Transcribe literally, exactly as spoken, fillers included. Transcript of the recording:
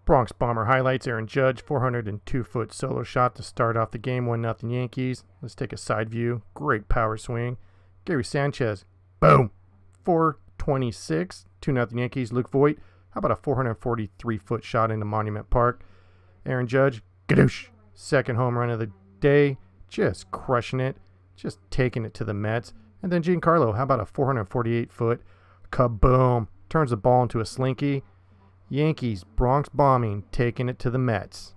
Bronx Bomber highlights: Aaron Judge, four hundred two foot solo shot to start off the game, one nothing Yankees. Let's take a side view. Great power swing. Gary Sanchez, boom, four twenty-six, two nothing Yankees. Luke Voit, how about a four hundred forty-three foot shot into Monument Park? Aaron Judge, gadoosh, second home run of the day, just crushing it, just taking it to the Mets. And then Giancarlo, how about a four hundred forty-eight foot kaboom, turns the ball into a slinky. Yankees, Bronx Bombing, taking it to the Mets.